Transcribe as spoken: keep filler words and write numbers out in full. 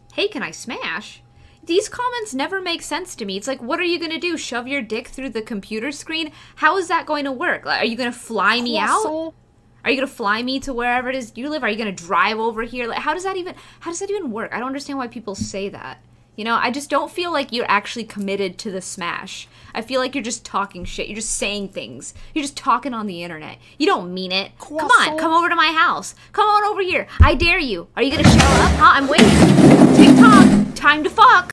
Hey, can I smash? These comments never make sense to me. It's like, what are you going to do? Shove your dick through the computer screen? How is that going to work? Like, are you going to fly me out? Are you going to fly me to wherever it is you live? Are you going to drive over here? Like, how does that even, how does that even work? I don't understand why people say that. You know, I just don't feel like you're actually committed to the smash. I feel like you're just talking shit. You're just saying things. You're just talking on the internet. You don't mean it. Come on, come over to my house. Come on over here. I dare you. Are you going to show up? Huh? I'm waiting. TikTok, time to fuck.